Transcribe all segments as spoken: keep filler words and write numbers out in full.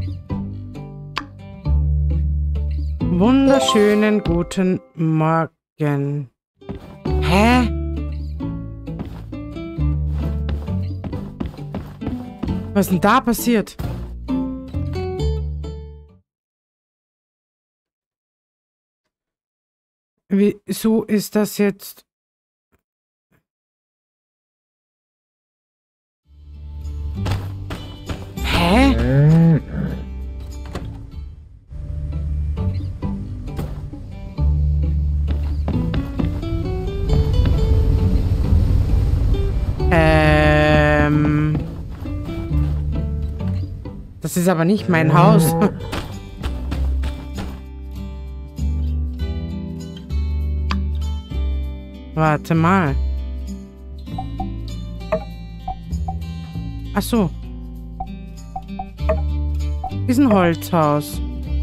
Wunderschönen guten Morgen. Hä? Was ist denn da passiert? Wieso ist das jetzt? Hä? Ähm. Das ist aber nicht mein Haus. Warte mal. Ach so. Ist ein Holzhaus.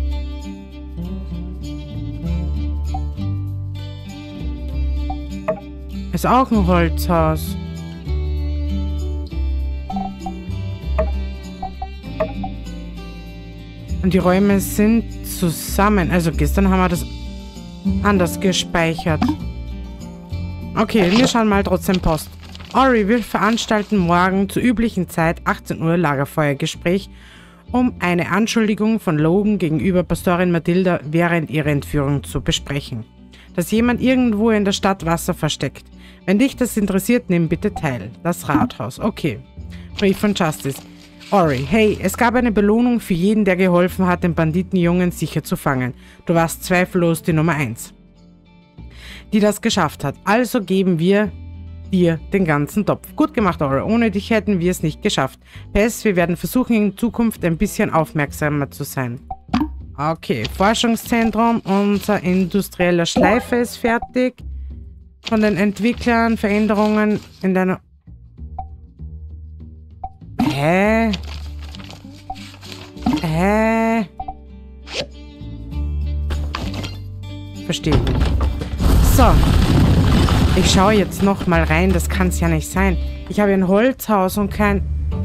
Ist auch ein Holzhaus. Und die Räume sind zusammen. Also gestern haben wir das anders gespeichert. Okay, wir schauen mal trotzdem Post. Ori, wir veranstalten morgen zur üblichen Zeit achtzehn Uhr Lagerfeuergespräch, um eine Anschuldigung von Logan gegenüber Pastorin Matilda während ihrer Entführung zu besprechen. Dass jemand irgendwo in der Stadt Wasser versteckt. Wenn dich das interessiert, nimm bitte teil. Das Rathaus. Okay. Brief von Justice. Ori, hey, es gab eine Belohnung für jeden, der geholfen hat, den Banditenjungen sicher zu fangen. Du warst zweifellos die Nummer eins, die das geschafft hat. Also geben wir dir den ganzen Topf. Gut gemacht, Ori. Ohne dich hätten wir es nicht geschafft. P S, wir werden versuchen, in Zukunft ein bisschen aufmerksamer zu sein. Okay, Forschungszentrum. Unser industrieller Schleifer ist fertig. Von den Entwicklern Veränderungen in deiner... Hä? Hä? Verstehe nicht. So. Ich schaue jetzt noch mal rein. Das kann es ja nicht sein. Ich habe ein Holzhaus und kein...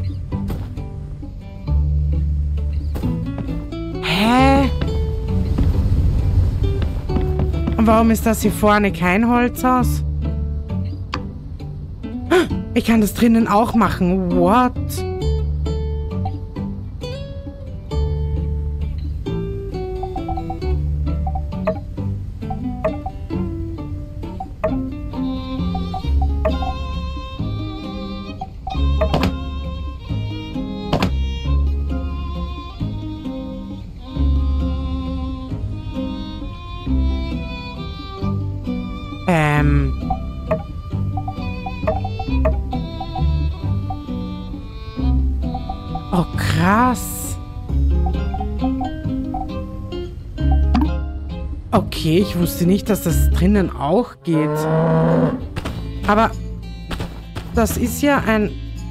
Hä? Und warum ist das hier vorne kein Holzhaus? Ich kann das drinnen auch machen. What? Ähm... Oh, krass. Okay, ich wusste nicht, dass das drinnen auch geht. Aber das ist ja ein...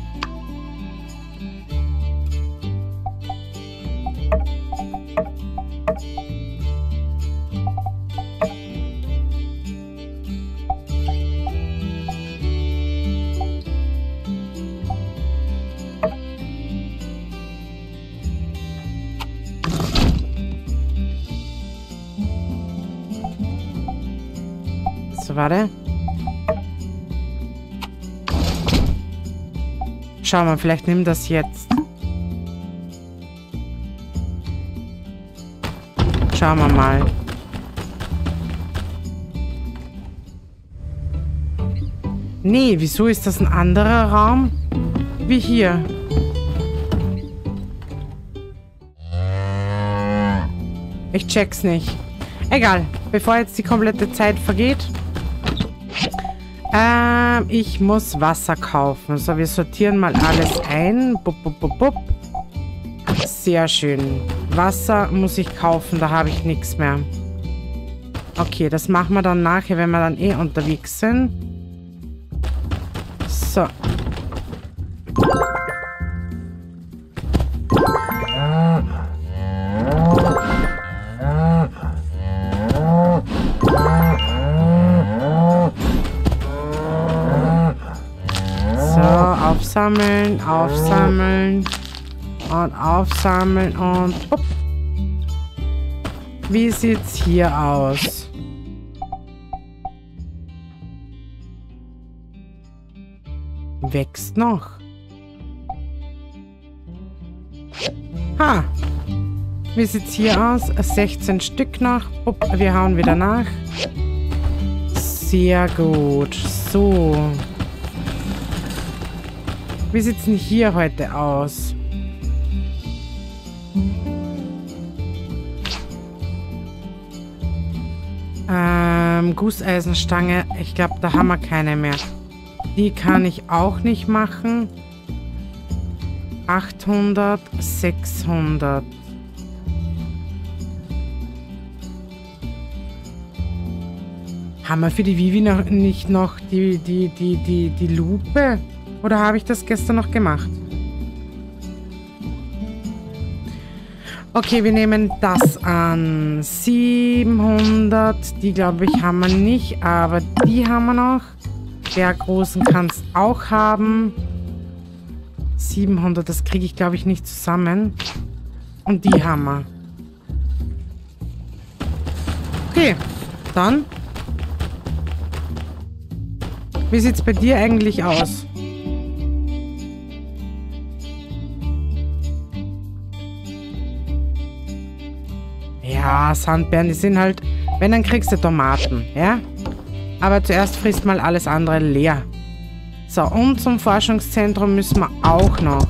So, warte. Schau mal, vielleicht nimm das jetzt. Schauen wir mal. Nee, wieso ist das ein anderer Raum? Wie hier. Ich check's nicht. Egal, bevor jetzt die komplette Zeit vergeht. Ähm, ich muss Wasser kaufen. So, wir sortieren mal alles ein. Bup, bup, bup, bup. Sehr schön. Wasser muss ich kaufen, da habe ich nichts mehr. Okay, das machen wir dann nachher, wenn wir dann eh unterwegs sind. So. So, aufsammeln, aufsammeln. und aufsammeln und hopp. Wie sieht's hier aus? Wächst noch. Ha! Wie sieht's hier aus? sechzehn Stück noch. Hopp, wir hauen wieder nach. Sehr gut. So. Wie sieht's denn hier heute aus? Ähm, Gusseisenstange. Ich glaube, da haben wir keine mehr. Die kann ich auch nicht machen. achthundert, sechshundert. Haben wir für die Vivi noch nicht noch die, die, die, die, die Lupe? Oder habe ich das gestern noch gemacht? Okay, wir nehmen das an. siebenhundert. Die, glaube ich, haben wir nicht. Aber die haben wir noch. Der großen kannst auch haben. siebenhundert, das kriege ich, glaube ich, nicht zusammen. Und die haben wir. Okay, dann. Wie sieht es bei dir eigentlich aus? Ja, Sandbeeren, die sind halt... Wenn, dann kriegst du Tomaten, ja? Aber zuerst frisst mal alles andere leer. So, und zum Forschungszentrum müssen wir auch noch.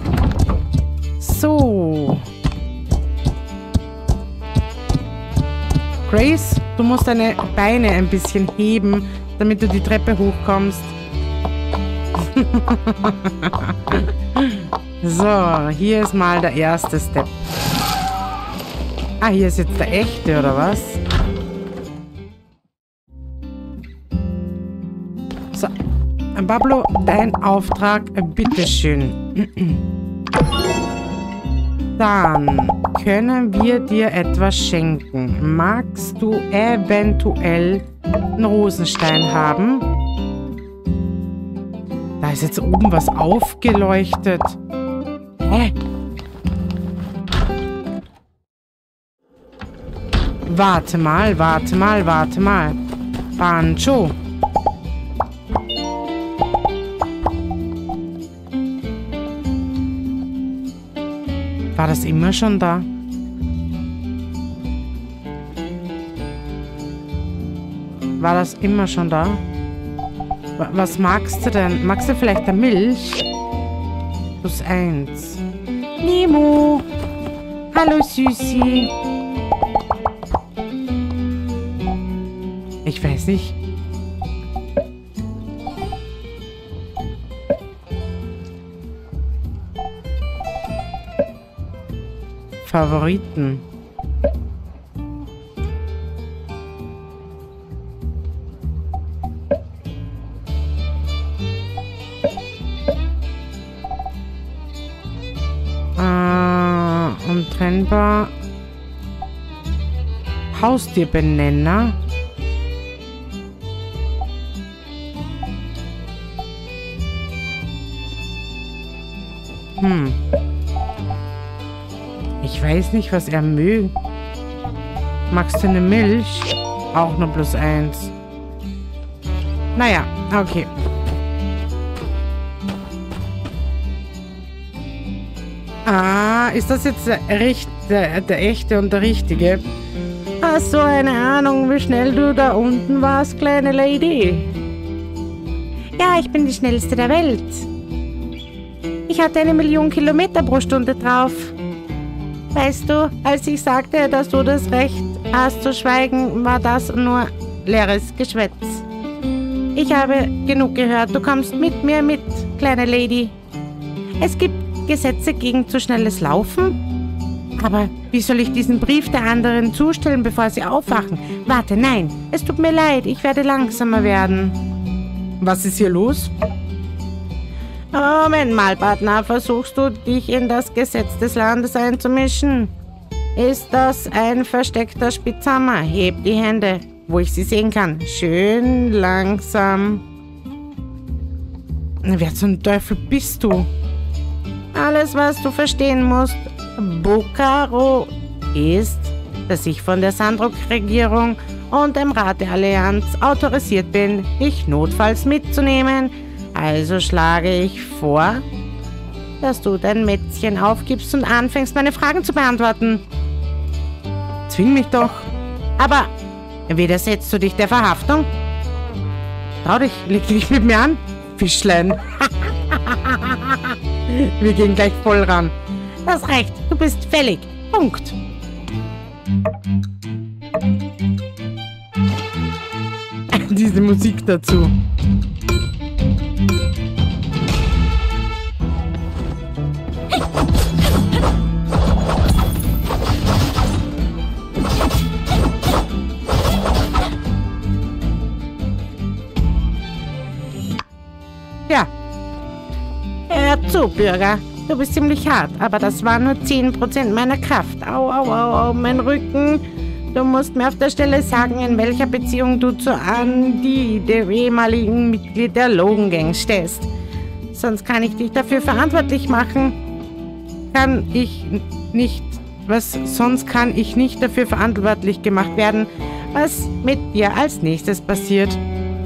So. Grace, du musst deine Beine ein bisschen heben, damit du die Treppe hochkommst. So, hier ist mal der erste Step. Ah, hier ist jetzt der echte, oder was? So. Pablo, dein Auftrag, bitteschön. Dann können wir dir etwas schenken. Magst du eventuell einen Rosenstein haben? Da ist jetzt oben was aufgeleuchtet. Hä? Warte mal, warte mal, warte mal. Banjo. War das immer schon da? War das immer schon da? Was magst du denn? Magst du vielleicht eine Milch? Plus eins. Nemo! Hallo, Süßi! Ich weiß nicht. Favoriten. Äh, untrennbar. Haustierbenenner. Hm. Ich weiß nicht, was er mögt. Magst du eine Milch? Auch nur plus eins. Naja, okay. Ah, ist das jetzt der, der, der echte und der richtige? Hast du eine Ahnung, wie schnell du da unten warst, kleine Lady? Ja, ich bin die schnellste der Welt. Ich hatte eine Million Kilometer pro Stunde drauf. Weißt du, als ich sagte, dass du das Recht hast zu schweigen, war das nur leeres Geschwätz. Ich habe genug gehört. Du kommst mit mir mit, kleine Lady. Es gibt Gesetze gegen zu schnelles Laufen. Aber wie soll ich diesen Brief der anderen zustellen, bevor sie aufwachen? Warte, nein, es tut mir leid. Ich werde langsamer werden. Was ist hier los? Moment mal, Partner. Versuchst du, dich in das Gesetz des Landes einzumischen? Ist das ein versteckter Spitzhammer? Heb die Hände, wo ich sie sehen kann. Schön langsam. Wer zum Teufel bist du? Alles, was du verstehen musst, Bokaro ist, dass ich von der Sandrock-Regierung und dem Rat der Allianz autorisiert bin, dich notfalls mitzunehmen. Also schlage ich vor, dass du dein Mätzchen aufgibst und anfängst, meine Fragen zu beantworten. Zwing mich doch. Aber widersetzt du dich der Verhaftung? Trau dich, leg dich mit mir an, Fischlein. Wir gehen gleich voll ran. Das reicht, du bist fällig. Punkt. Diese Musik dazu. Ja. Hör zu, Bürger. Du bist ziemlich hart, aber das waren nur zehn Prozent meiner Kraft. Au, au, au, au, mein Rücken. Du musst mir auf der Stelle sagen, in welcher Beziehung du zu Andy, dem ehemaligen Mitglied der Logan Gang, stehst. Sonst kann ich dich dafür verantwortlich machen. Kann ich nicht, was, sonst kann ich nicht dafür verantwortlich gemacht werden, was mit dir als nächstes passiert.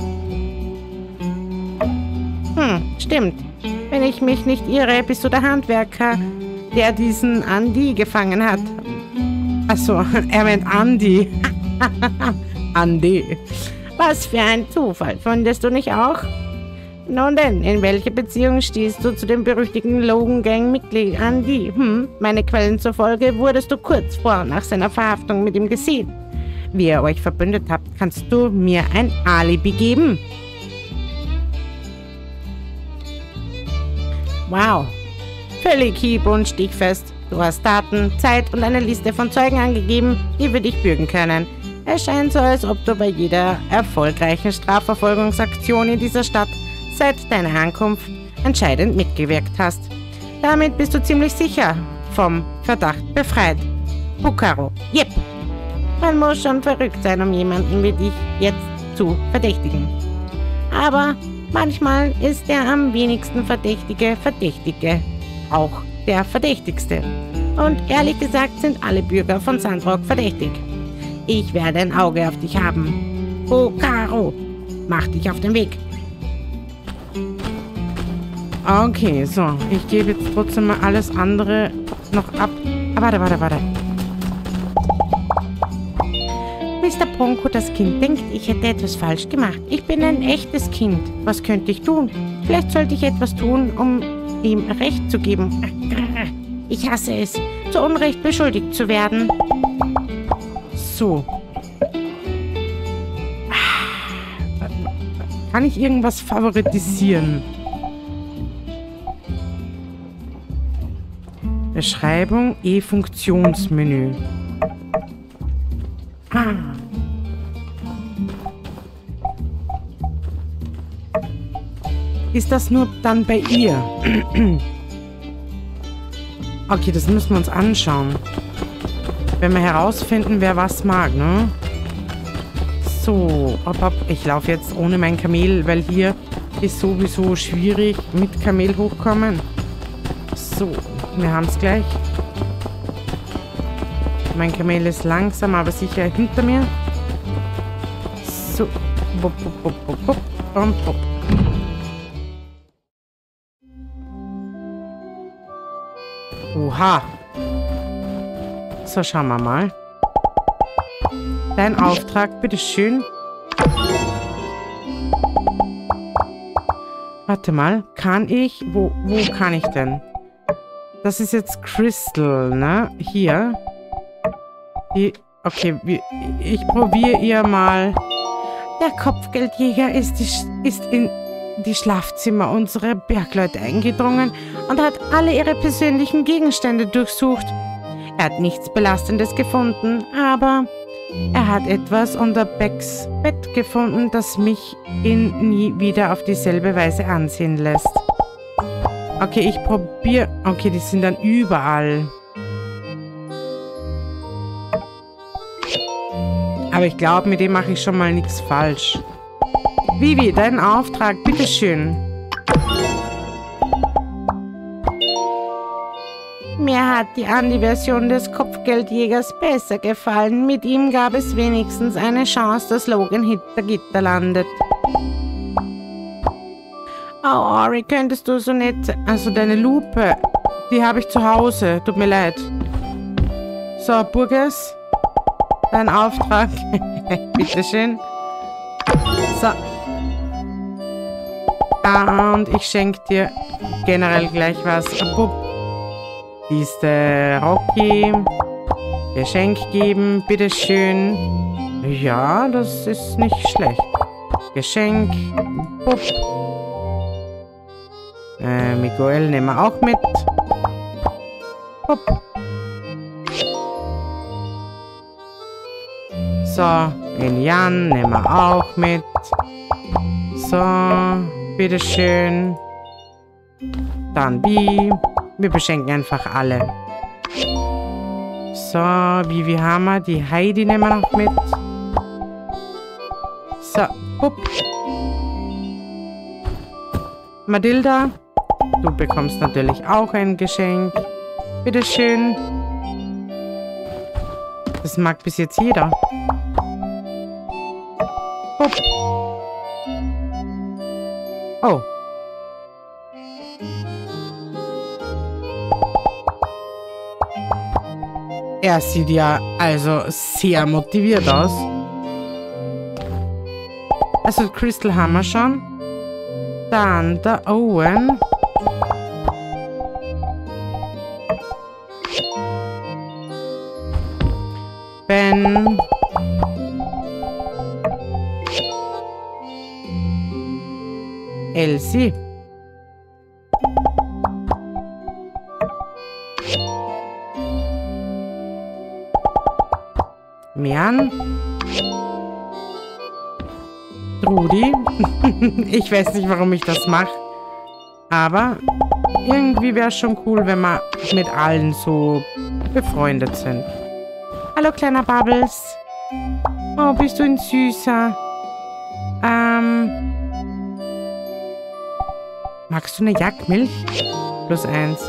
Hm, stimmt. Wenn ich mich nicht irre, bist du der Handwerker, der diesen Andy gefangen hat. Achso, er meint Andy. Andy. Was für ein Zufall, findest du nicht auch? Nun denn, in welche Beziehung stehst du zu dem berüchtigten Logan Gang-Mitglied Andy? Hm, meine Quellen zufolge wurdest du kurz vor und nach seiner Verhaftung mit ihm gesehen. Wie ihr euch verbündet habt, kannst du mir ein Alibi geben? Wow, völlig hieb- und stichfest. Du hast Daten, Zeit und eine Liste von Zeugen angegeben, die für dich bürgen können. Es scheint so, als ob du bei jeder erfolgreichen Strafverfolgungsaktion in dieser Stadt seit deiner Ankunft entscheidend mitgewirkt hast. Damit bist du ziemlich sicher vom Verdacht befreit. Bokaro, yep. Man muss schon verrückt sein, um jemanden wie dich jetzt zu verdächtigen. Aber manchmal ist der am wenigsten verdächtige Verdächtige auch der Verdächtigste. Und ehrlich gesagt sind alle Bürger von Sandrock verdächtig. Ich werde ein Auge auf dich haben. Bokaro, mach dich auf den Weg. Okay, so. Ich gebe jetzt trotzdem mal alles andere noch ab. Ah, warte, warte, warte. Mister Bronco, das Kind, denkt, ich hätte etwas falsch gemacht. Ich bin ein echtes Kind. Was könnte ich tun? Vielleicht sollte ich etwas tun, um ihm Recht zu geben. Ich hasse es, zu Unrecht beschuldigt zu werden. So. Kann ich irgendwas favoritisieren? Beschreibung, E-Funktionsmenü. Ah. Ist das nur dann bei ihr? Okay, das müssen wir uns anschauen. Wenn wir herausfinden, wer was mag, ne? So, hopp, hopp. Ich laufe jetzt ohne mein Kamel, weil hier ist sowieso schwierig mit Kamel hochkommen. So, wir haben es gleich. Mein Kamel ist langsam, aber sicher hinter mir. So. Bop, bop, bop, bop, bop, bop, bop. Oha. So, schauen wir mal. Dein Auftrag, bitteschön. Warte mal, kann ich... Wo, wo kann ich denn? Das ist jetzt Crystal, ne? Hier. Die, okay, wie, ich probiere ihr mal. Der Kopfgeldjäger ist, die, ist in die Schlafzimmer unserer Bergleute eingedrungen und hat alle ihre persönlichen Gegenstände durchsucht. Er hat nichts Belastendes gefunden, aber er hat etwas unter Becks Bett gefunden, das mich ihn nie wieder auf dieselbe Weise ansehen lässt. Okay, ich probiere... Okay, die sind dann überall. Aber ich glaube, mit dem mache ich schon mal nichts falsch. Vivi, dein Auftrag, bitteschön. Mir hat die Andi-Version des Kopfgeldjägers besser gefallen. Mit ihm gab es wenigstens eine Chance, dass Logan hinter Gitter landet. Oh, Ori, könntest du so nett... Also deine Lupe, die habe ich zu Hause. Tut mir leid. So, Burgess, dein Auftrag. Bitteschön. So. Und ich schenke dir generell gleich was. Bub. Diese Rocky. Geschenk geben, bitteschön. Ja, das ist nicht schlecht. Geschenk. Bub. Äh, Miguel nehmen wir auch mit. Bub. So, den Jan nehmen wir auch mit. So, bitteschön. Dann Bi. Wir beschenken einfach alle. So, Vivi haben wir. Die Heidi nehmen wir noch mit. So, hup. Mathilda, du bekommst natürlich auch ein Geschenk. Bitteschön. Das mag bis jetzt jeder. Hup. Oh. Er sieht ja also sehr motiviert aus. Also Crystal haben wir schon. Dann der Owen. Ben. Elsie. Mian. Trudi. Ich weiß nicht, warum ich das mache. Aber irgendwie wäre es schon cool, wenn wir mit allen so befreundet sind. Hallo, kleiner Bubbles. Oh, bist du ein Süßer. Ähm. Magst du eine Jagdmilch? Plus eins.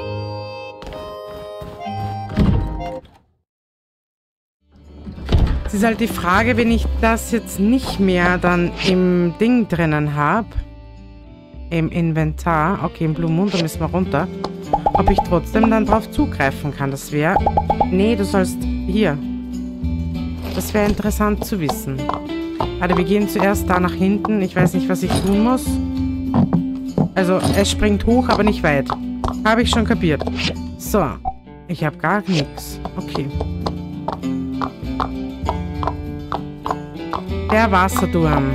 Es ist halt die Frage, wenn ich das jetzt nicht mehr dann im Ding drinnen habe. Im Inventar. Okay, im Blue Moon, da müssen wir runter. Ob ich trotzdem dann drauf zugreifen kann. Das wäre... Nee, du sollst... Hier. Das wäre interessant zu wissen. Warte, wir gehen zuerst da nach hinten. Ich weiß nicht, was ich tun muss. Also, es springt hoch, aber nicht weit. Habe ich schon kapiert. So. Ich habe gar nichts. Okay. Der Wasserturm.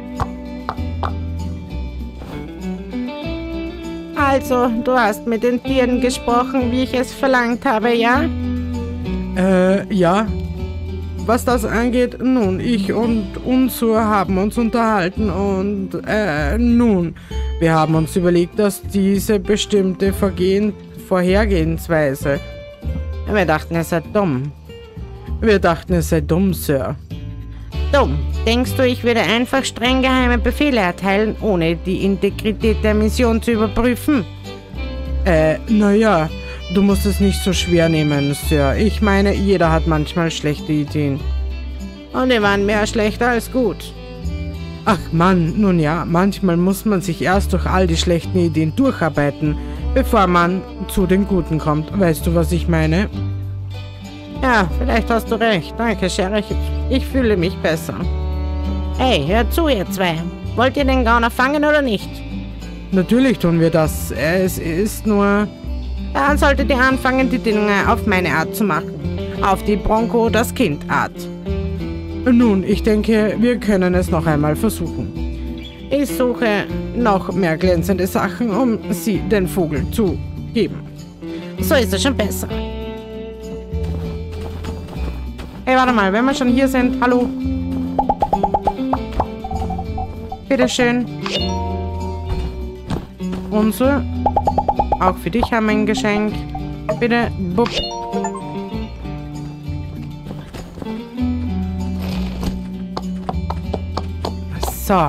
Also, du hast mit den Tieren gesprochen, wie ich es verlangt habe, ja? Äh, ja. Was das angeht, nun, ich und Unsur haben uns unterhalten und, äh, nun, wir haben uns überlegt, dass diese bestimmte Vergehen Vorhergehensweise... Wir dachten, es sei dumm. Wir dachten, es sei dumm, Sir. Dumm. Denkst du, ich würde einfach streng geheime Befehle erteilen, ohne die Integrität der Mission zu überprüfen? Äh, naja, du musst es nicht so schwer nehmen, Sir. Ich meine, jeder hat manchmal schlechte Ideen. Und die waren mehr schlechter als gut. Ach Mann, nun ja, manchmal muss man sich erst durch all die schlechten Ideen durcharbeiten, bevor man zu den Guten kommt. Weißt du, was ich meine? Ja, vielleicht hast du recht. Danke, Sheriff. Ich fühle mich besser. Hey, hört zu, ihr zwei. Wollt ihr den Gauner fangen oder nicht? Natürlich tun wir das. Es ist nur... Dann solltet ihr anfangen, die Dinge auf meine Art zu machen. Auf die Bronco das Kind Art. Nun, ich denke, wir können es noch einmal versuchen. Ich suche noch mehr glänzende Sachen, um sie den Vogel zu geben. So ist es schon besser. Hey, warte mal, wenn wir schon hier sind, hallo. Bitteschön. Unsere. Auch für dich haben wir ein Geschenk. Bitte, bupp. So.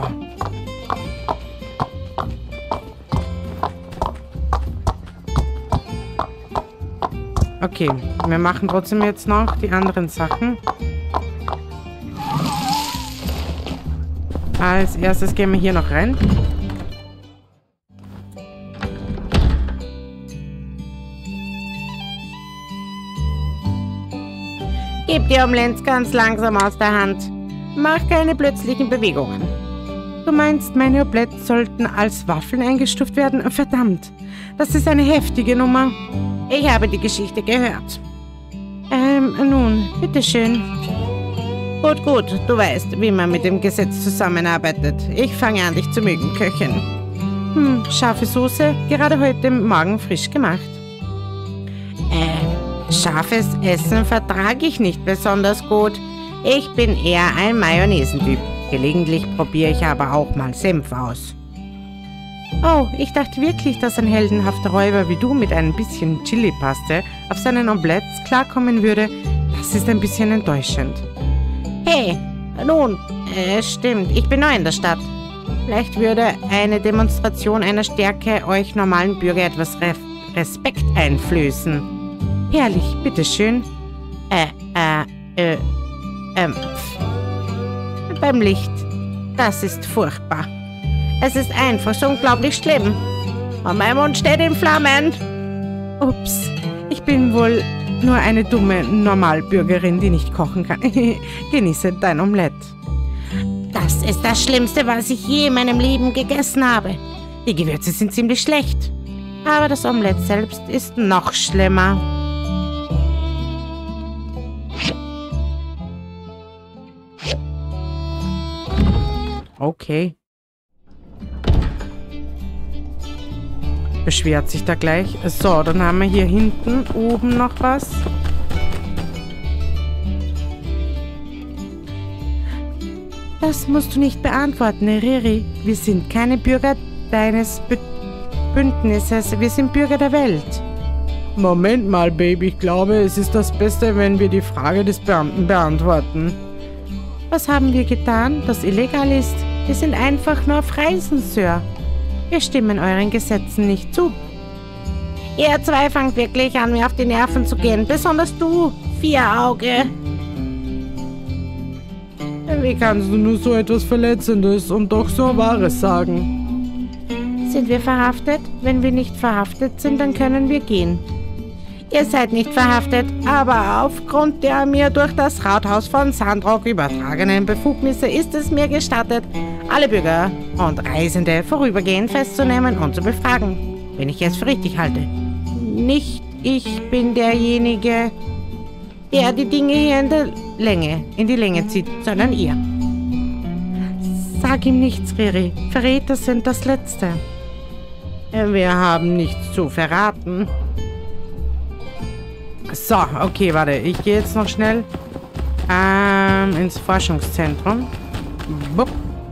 Okay, wir machen trotzdem jetzt noch die anderen Sachen. Als erstes gehen wir hier noch rein. Gib die Omelette ganz langsam aus der Hand. Mach keine plötzlichen Bewegungen. Du meinst, meine Oblettes sollten als Waffeln eingestuft werden? Verdammt, das ist eine heftige Nummer. Ich habe die Geschichte gehört. Ähm, nun, bitteschön. Gut, gut, du weißt, wie man mit dem Gesetz zusammenarbeitet. Ich fange an, dich zu mögen, Köchin. Hm, scharfe Soße, gerade heute Morgen frisch gemacht. Äh, scharfes Essen vertrage ich nicht besonders gut. Ich bin eher ein Mayonnaisentyp. Gelegentlich probiere ich aber auch mal Senf aus. Oh, ich dachte wirklich, dass ein heldenhafter Räuber wie du mit ein bisschen Chili-Paste auf seinen Omelettes klarkommen würde. Das ist ein bisschen enttäuschend. Hey, nun, äh, stimmt, ich bin neu in der Stadt. Vielleicht würde eine Demonstration einer Stärke euch normalen Bürger etwas Re Respekt einflößen. Herrlich, bitteschön. Äh, äh, äh, ähm, beim Licht. Das ist furchtbar. Es ist einfach so unglaublich schlimm. Und mein Mund steht in Flammen. Ups, ich bin wohl nur eine dumme Normalbürgerin, die nicht kochen kann. Genieße dein Omelett. Das ist das Schlimmste, was ich je in meinem Leben gegessen habe. Die Gewürze sind ziemlich schlecht. Aber das Omelett selbst ist noch schlimmer. Okay. Beschwert sich da gleich. So, dann haben wir hier hinten oben noch was. Das musst du nicht beantworten, Riri. Wir sind keine Bürger deines Be Bündnisses. Wir sind Bürger der Welt. Moment mal, Baby. Ich glaube, es ist das Beste, wenn wir die Frage des Beamten beantworten. Was haben wir getan, das illegal ist? Wir sind einfach nur auf Reisen, Sir. Wir stimmen euren Gesetzen nicht zu. Ihr zwei fangt wirklich an, mir auf die Nerven zu gehen. Besonders du, Vierauge. Wie kannst du nur so etwas Verletzendes und doch so Wahres sagen? Sind wir verhaftet? Wenn wir nicht verhaftet sind, dann können wir gehen. Ihr seid nicht verhaftet, aber aufgrund der mir durch das Rathaus von Sandrock übertragenen Befugnisse ist es mir gestattet, alle Bürger und Reisende vorübergehend festzunehmen und zu befragen, wenn ich es für richtig halte. Nicht ich bin derjenige, der die Dinge hier in der Länge, in die Länge zieht, sondern ihr. Sag ihm nichts, Riri. Verräter sind das Letzte. Wir haben nichts zu verraten. So, okay, warte. Ich gehe jetzt noch schnell ähm, ins Forschungszentrum. Bup.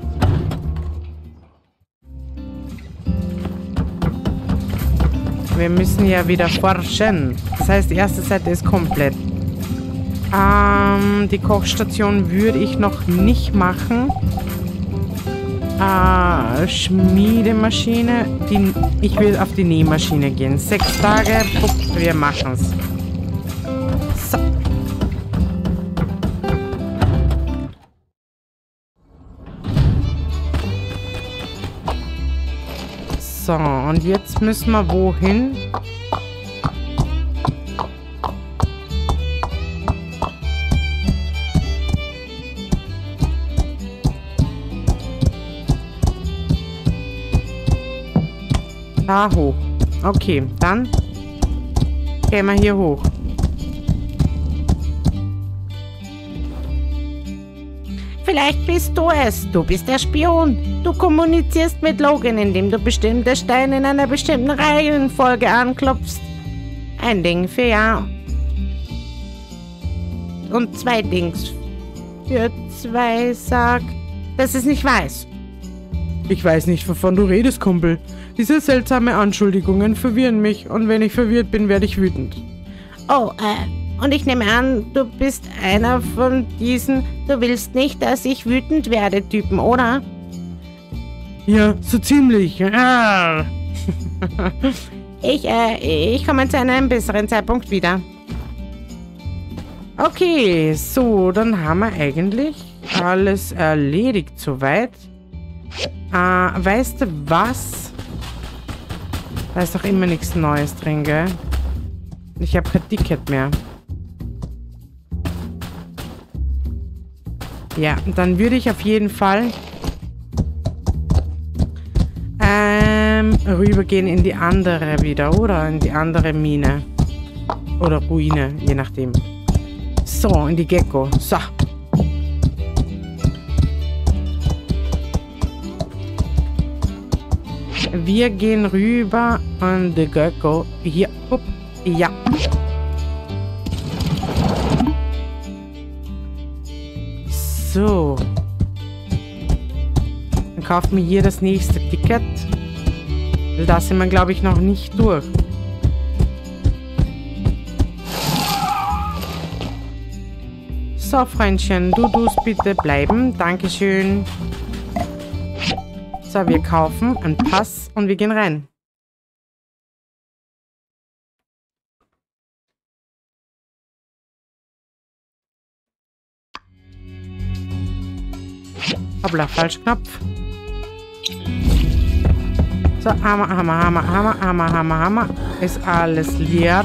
Wir müssen ja wieder forschen. Das heißt, die erste Seite ist komplett. Ähm, die Kochstation würde ich noch nicht machen. Äh, Schmiedemaschine. Die, ich will auf die Nähmaschine gehen. Sechs Tage. Bup, wir machen es. So. So, und jetzt müssen wir wohin? Da hoch. Okay, dann gehen wir hier hoch. Vielleicht bist du es. Du bist der Spion. Du kommunizierst mit Logan, indem du bestimmte Steine in einer bestimmten Reihenfolge anklopfst. Ein Ding für ja. Und zwei Dings für zwei sag, dass es nicht weiß. Ich weiß nicht, wovon du redest, Kumpel. Diese seltsamen Anschuldigungen verwirren mich und wenn ich verwirrt bin, werde ich wütend. Oh, äh, und ich nehme an, du bist einer von diesen "Du willst nicht, dass ich wütend werde" Typen, oder? Ja, so ziemlich. Ah. ich, äh, ich komme zu einem besseren Zeitpunkt wieder. Okay, so, dann haben wir eigentlich alles erledigt soweit. Äh, weißt du was? Da ist doch immer nichts Neues drin, gell? Ich habe kein Ticket mehr. Ja, dann würde ich auf jeden Fall ähm, rübergehen in die andere wieder, oder? In die andere Mine. Oder Ruine, je nachdem. So, in die Gecko. So. Wir gehen rüber an die Gecko. Hier. Upp. Ja. So. Dann kaufen wir hier das nächste Ticket. Da sind wir, glaube ich, noch nicht durch. So, Freundchen, du tust bitte bleiben. Dankeschön. So, wir kaufen einen Pass und wir gehen rein. Hoppla, Falschknopf. So, Hammer, Hammer, Hammer, Hammer, Hammer, Hammer, Hammer. Ist alles leer.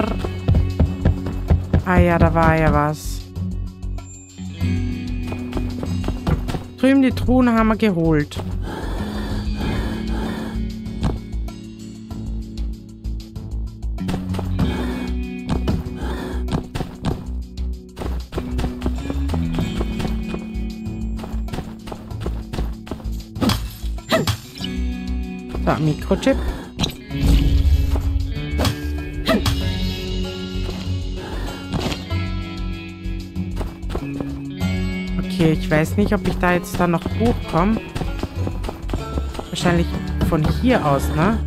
Ah ja, da war ja was. Drüben die Truhen haben wir geholt. So, Mikrochip. Okay, ich weiß nicht, ob ich da jetzt dann noch hochkomme. Wahrscheinlich von hier aus, ne?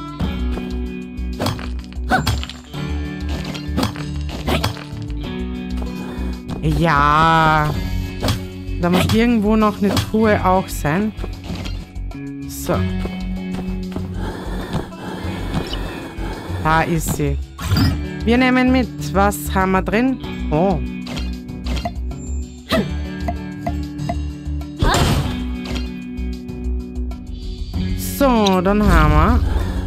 Ja. Da muss irgendwo noch eine Truhe auch sein. So. Da ist sie. Wir nehmen mit. Was haben wir drin? Oh. So, dann haben wir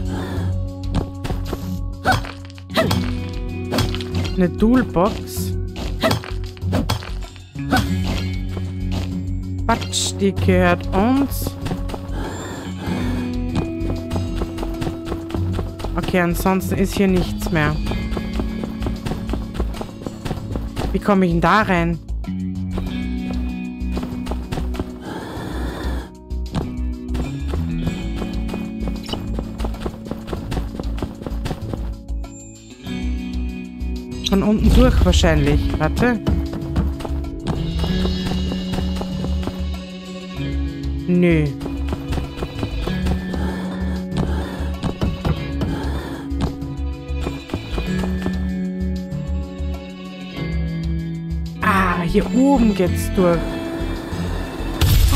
eine Toolbox. Batsch, die gehört uns. Okay, ansonsten ist hier nichts mehr. Wie komme ich denn da rein? Von unten durch wahrscheinlich. Warte. Nö. Ah, hier oben geht's durch. Oh.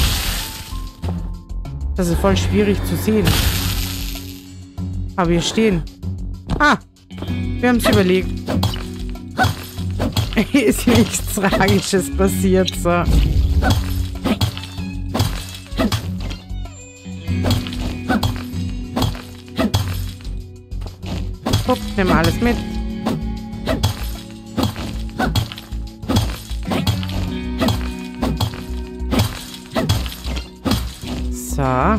Das ist voll schwierig zu sehen. Aber wir stehen. Ah, wir haben es überlegt. Ist nichts Tragisches passiert, so. Guck, nimm alles mit. So.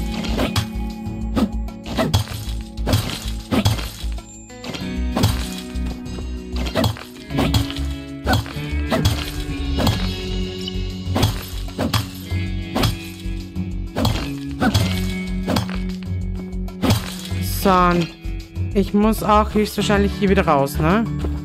So, und ich muss auch höchstwahrscheinlich hier wieder raus, ne?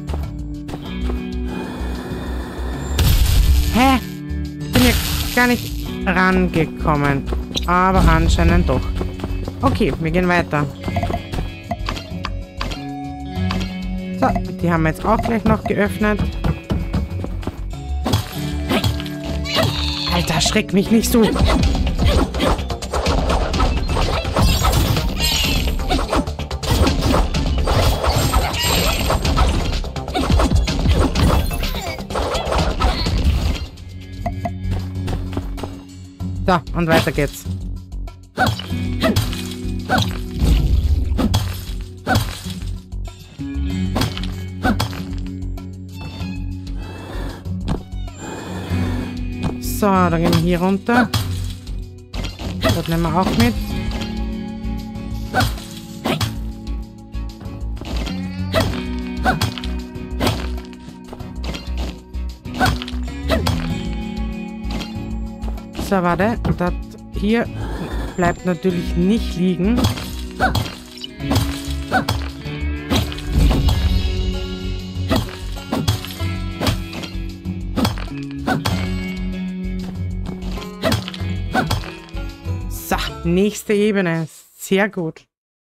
Hä? Ich bin hier gar nicht rangekommen. Aber anscheinend doch. Okay, wir gehen weiter. So, die haben wir jetzt auch gleich noch geöffnet. Alter, schreck mich nicht so. So, und weiter geht's. So, dann gehen wir hier runter. Das nehmen wir auch mit. So, warte. Das hier bleibt natürlich nicht liegen. So, nächste Ebene. Sehr gut.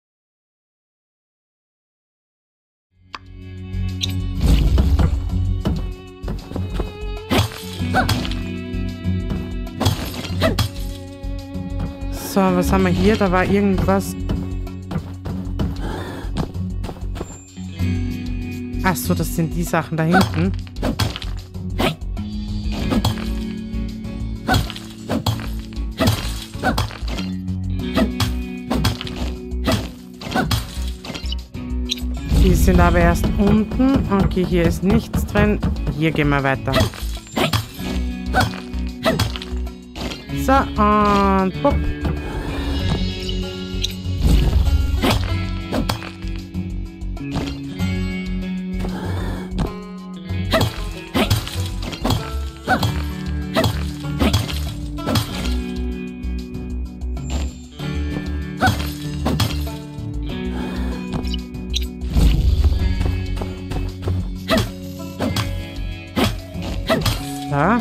So, was haben wir hier? Da war irgendwas. Ach so, das sind die Sachen da hinten. Die sind aber erst unten. Okay, hier ist nichts drin. Hier gehen wir weiter. So, und bupp. Da.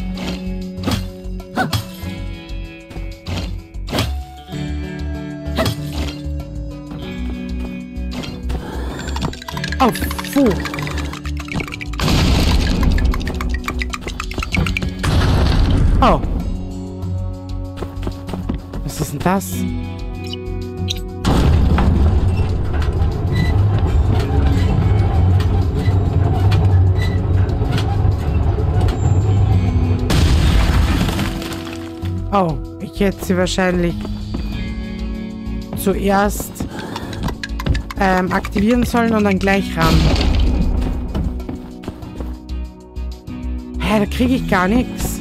Oh, puh. Oh. Was ist denn das? Oh, ich hätte sie wahrscheinlich zuerst ähm, aktivieren sollen und dann gleich ran. Hä, da kriege ich gar nichts.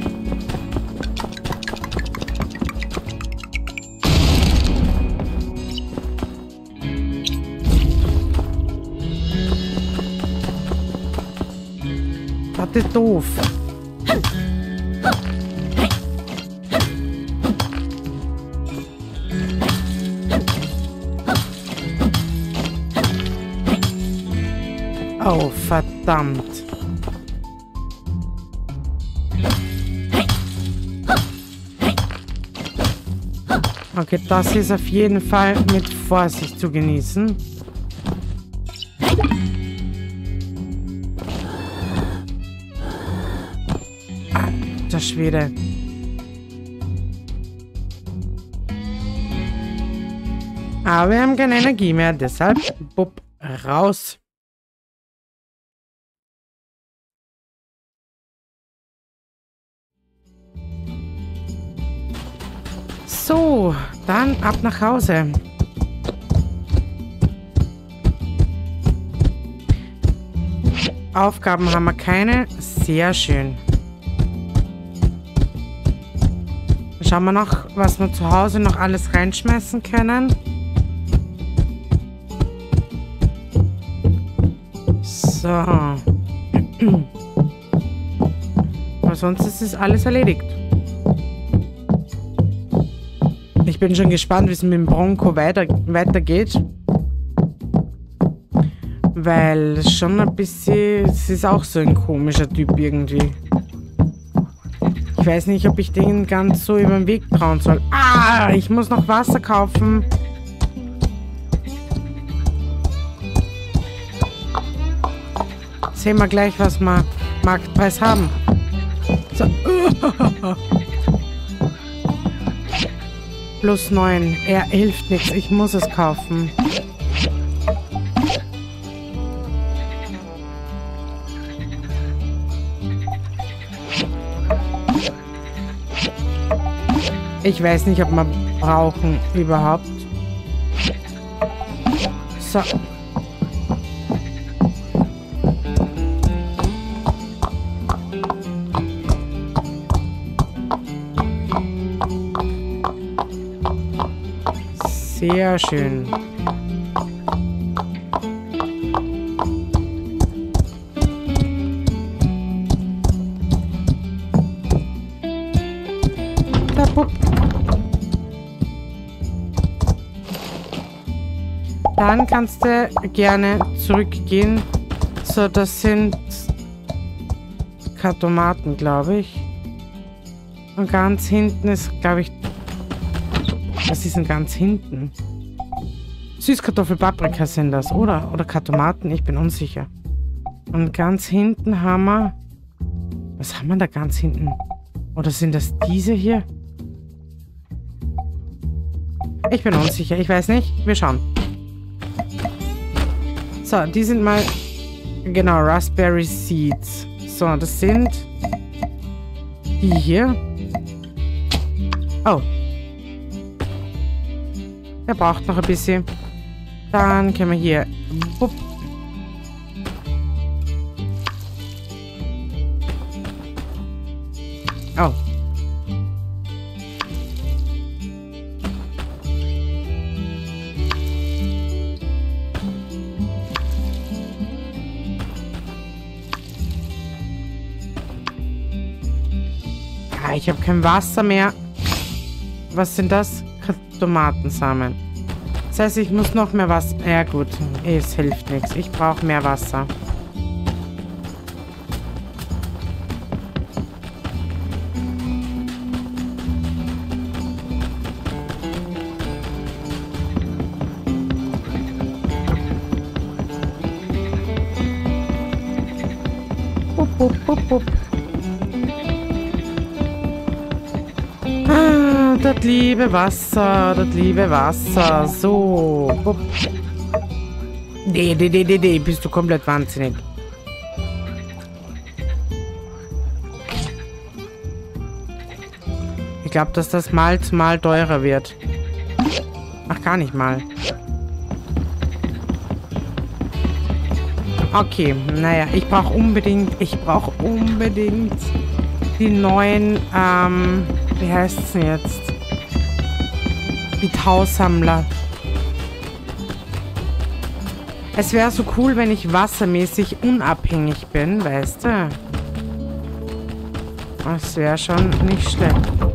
Das ist doof. Oh, verdammt. Okay, das ist auf jeden Fall mit Vorsicht zu genießen. Alter Schwede. Aber wir haben keine Energie mehr, deshalb bupp, raus. So, dann ab nach Hause. Aufgaben haben wir keine. Sehr schön. Schauen wir noch, was wir zu Hause noch alles reinschmeißen können. So. Aber sonst ist es alles erledigt. Ich bin schon gespannt, wie es mit dem Bronco weiter, weitergeht. Weil es schon ein bisschen... Es ist auch so ein komischer Typ irgendwie. Ich weiß nicht, ob ich den ganz so über den Weg trauen soll. Ah, ich muss noch Wasser kaufen. Sehen wir gleich, was wir Marktpreis haben. So. Plus neun. Er hilft nichts. Ich muss es kaufen. Ich weiß nicht, ob wir brauchen überhaupt. So. Sehr schön. Da, pup. Dann kannst du gerne zurückgehen. So, das sind Kartomaten, glaube ich. Und ganz hinten ist, glaube ich, was ist denn ganz hinten? Süßkartoffel-Paprika sind das, oder? Oder Kartomaten? Ich bin unsicher. Und ganz hinten haben wir... Was haben wir da ganz hinten? Oder sind das diese hier? Ich bin unsicher. Ich weiß nicht. Wir schauen. So, die sind mal... Genau, Raspberry Seeds. So, das sind... Die hier. Oh. Der braucht noch ein bisschen. Dann können wir hier... Bup. Oh. Ah, ich habe kein Wasser mehr. Was sind das? Tomatensamen. Das heißt, ich muss noch mehr Wasser... Ja gut, es hilft nichts. Ich brauche mehr Wasser. Bup, bup, bup, bup. Das liebe Wasser, das liebe Wasser. So. Bup. Nee, nee, nee, nee, nee, bist du komplett wahnsinnig. Ich glaube, dass das mal zu mal teurer wird. Ach, gar nicht mal. Okay, naja, ich brauche unbedingt, ich brauche unbedingt die neuen, ähm, wie heißt es denn jetzt? Die Tausammler. Es wäre so cool, wenn ich wassermäßig unabhängig bin, weißt du? Das wäre schon nicht schlecht.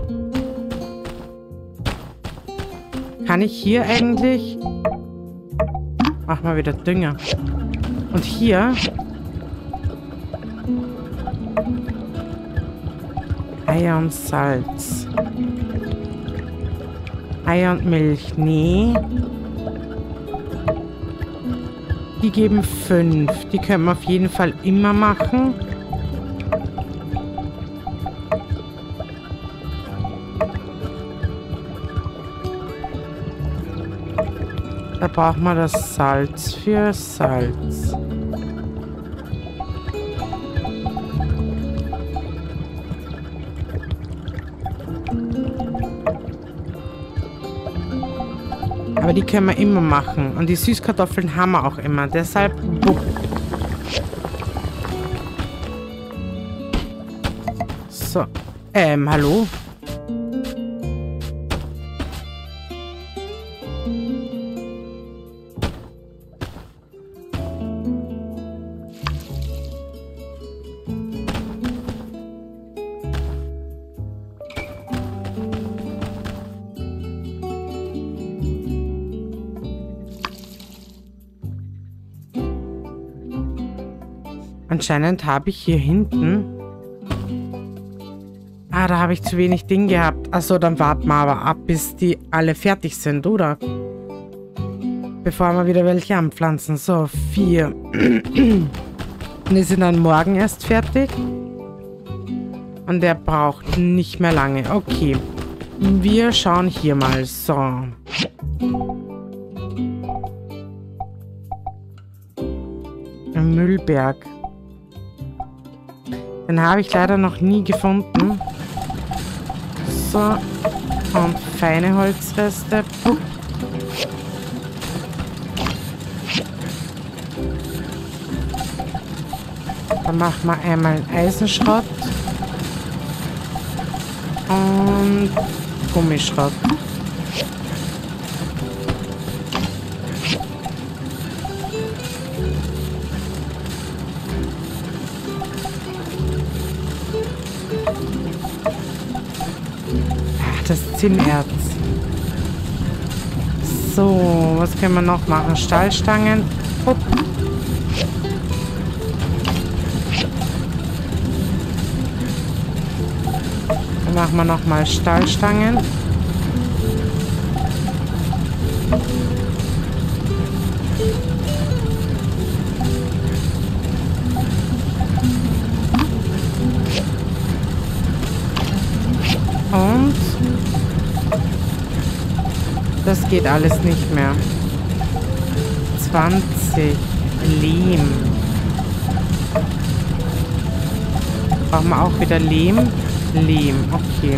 Kann ich hier eigentlich... Mach mal wieder Dünger. Und hier... Eier und Salz. Eier und Milch. Nee. Die geben fünf. Die können wir auf jeden Fall immer machen. Da brauchen wir das Salz für Salz. Aber die können wir immer machen. Und die Süßkartoffeln haben wir auch immer. Deshalb... Buh. So. Ähm, hallo? Anscheinend habe ich hier hinten... Ah, da habe ich zu wenig Ding gehabt. Achso, dann warten wir aber ab, bis die alle fertig sind, oder? Bevor wir wieder welche anpflanzen. So, vier. Und die sind dann morgen erst fertig. Und der braucht nicht mehr lange. Okay. Wir schauen hier mal. So. Ein Müllberg. Den habe ich leider noch nie gefunden. So. Und feine Holzreste. Puh. Dann machen wir einmal Eisenschrott. Und Gummischrott. Ach, das Zinnerz. So, was können wir noch machen? Stahlstangen. Hopp. Dann machen wir nochmal Stahlstangen. Und das geht alles nicht mehr. zwanzig Lehm. Brauchen wir auch wieder Lehm. Lehm, okay.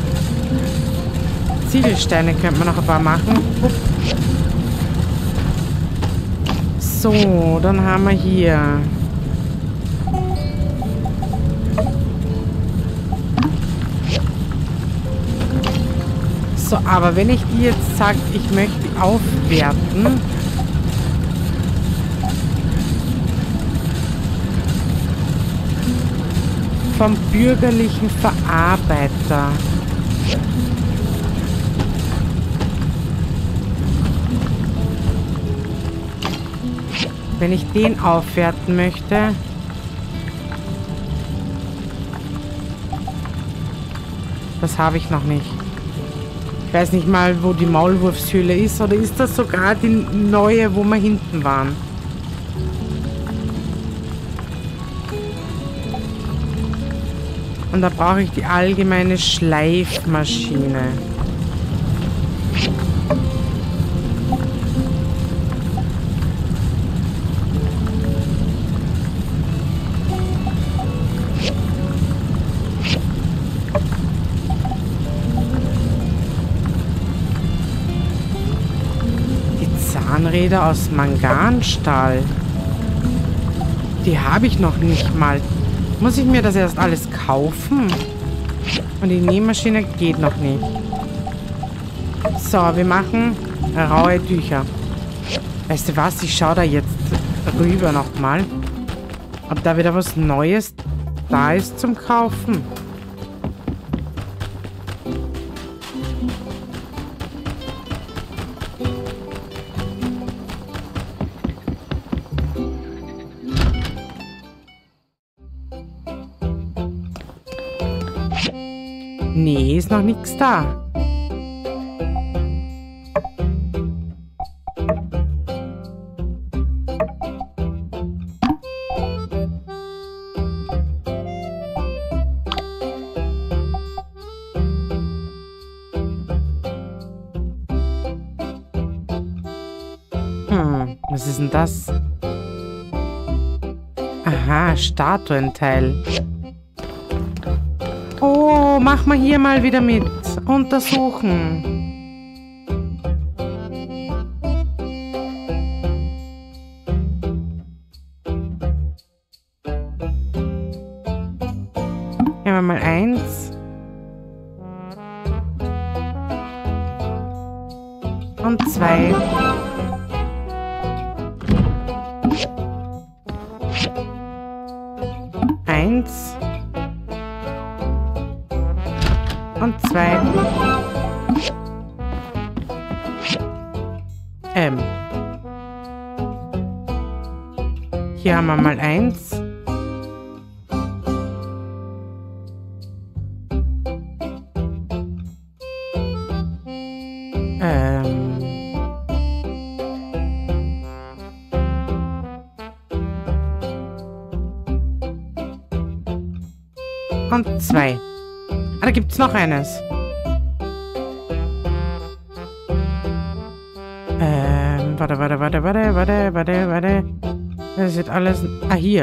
Ziegelsteine könnte man noch ein paar machen. Upp. So, dann haben wir hier so, aber wenn ich die jetzt sage, ich möchte die aufwerten, vom bürgerlichen Verarbeiter. Wenn ich den aufwerten möchte, das habe ich noch nicht. Ich weiß nicht mal, wo die Maulwurfshöhle ist, oder ist das sogar die neue, wo wir hinten waren? Und da brauche ich die allgemeine Schleifmaschine. Die Zahnräder aus Manganstahl. Die habe ich noch nicht mal. Muss ich mir das erst alles kaufen? Und die Nähmaschine geht noch nicht. So, wir machen raue Tücher. Weißt du was? Ich schaue da jetzt rüber nochmal. Ob da wieder was Neues da ist zum Kaufen. Nee, ist noch nichts da. Hm, was ist denn das? Aha, Statuenteil. Oh, mach mal hier mal wieder mit. Untersuchen. Nehmen wir mal eins. Und zwei. Eins. Und zwei. Ähm. Hier haben wir mal eins. Ähm. Und zwei. Ah, da gibt's noch eines. Ähm, warte, warte, warte, warte, warte, warte, warte. Das wird alles... Ah, hier.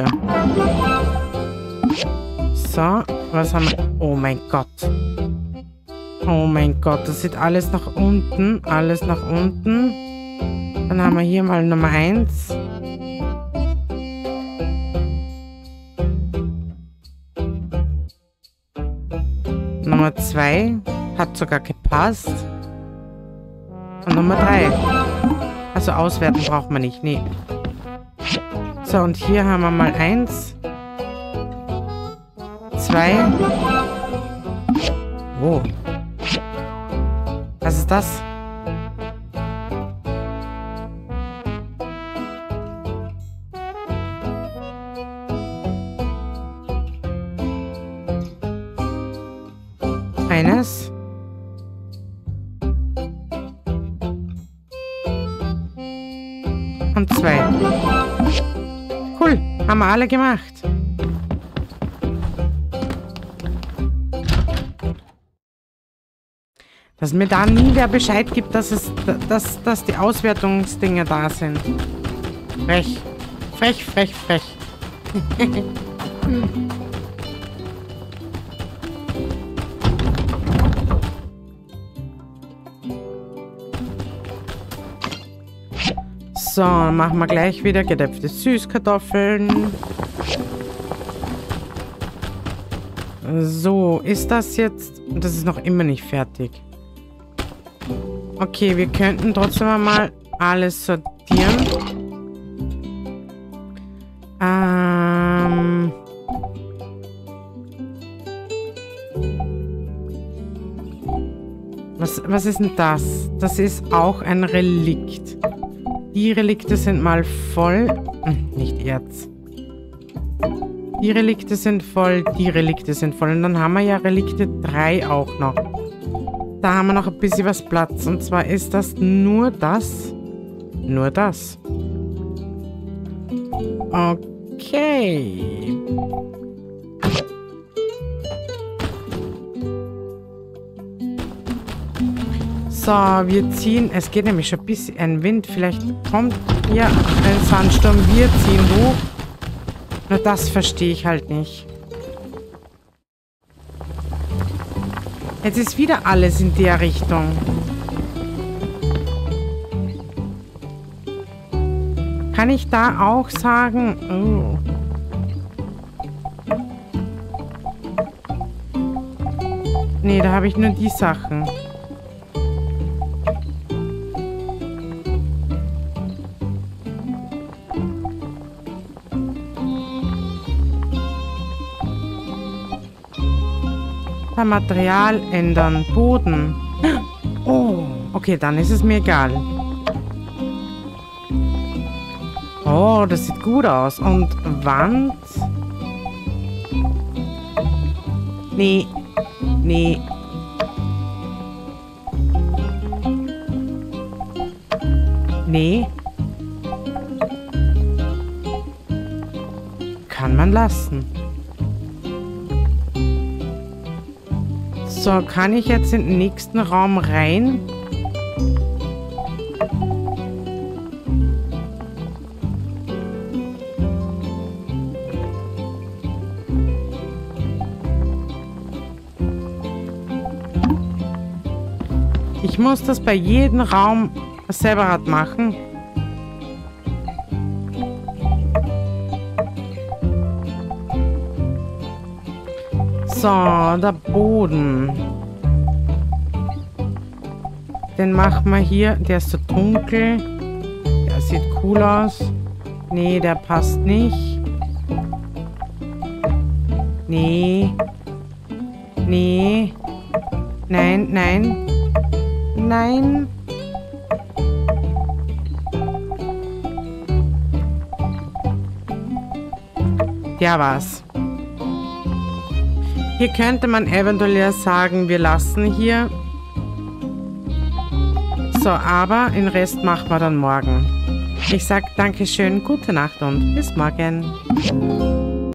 So, was haben wir... Oh mein Gott. Oh mein Gott, das sieht alles nach unten. Alles nach unten. Dann haben wir hier mal Nummer eins. Nummer zwei hat sogar gepasst. Und Nummer drei. Also auswerten braucht man nicht, nee. So, und hier haben wir mal eins. Zwei. Oh. Was ist das? Eines. Und zwei. Cool, haben wir alle gemacht. Dass mir da nie wer Bescheid gibt, dass es, dass, dass die Auswertungsdinger da sind. Frech. Frech, frech, frech. So, machen wir gleich wieder gedämpfte Süßkartoffeln. So, ist das jetzt... Das ist noch immer nicht fertig. Okay, wir könnten trotzdem mal alles sortieren. Ähm... Was, was ist denn das? Das ist auch ein Relikt. Die Relikte sind mal voll. Hm, nicht Erz. Die Relikte sind voll, die Relikte sind voll. Und dann haben wir ja Relikte drei auch noch. Da haben wir noch ein bisschen was Platz. Und zwar ist das nur das. Nur das. Okay. So, wir ziehen. Es geht nämlich schon ein bisschen ein Wind. Vielleicht kommt hier ein Sandsturm. Wir ziehen hoch. Nur das verstehe ich halt nicht. Jetzt ist wieder alles in der Richtung. Kann ich da auch sagen... Oh. Nee, da habe ich nur die Sachen. Material ändern. Boden. Oh, okay, dann ist es mir egal. Oh, das sieht gut aus. Und Wand? Nee. Nee. Nee. Kann man lassen. So, kann ich jetzt in den nächsten Raum rein? Ich muss das bei jedem Raum separat machen. So, der Boden. Den machen wir hier. Der ist so dunkel. Der sieht cool aus. Nee, der passt nicht. Nee. Nee. Nein, nein. Nein. Der war's. Hier könnte man eventuell ja sagen, wir lassen hier. So, aber den Rest machen wir dann morgen. Ich sage Dankeschön, gute Nacht und bis morgen.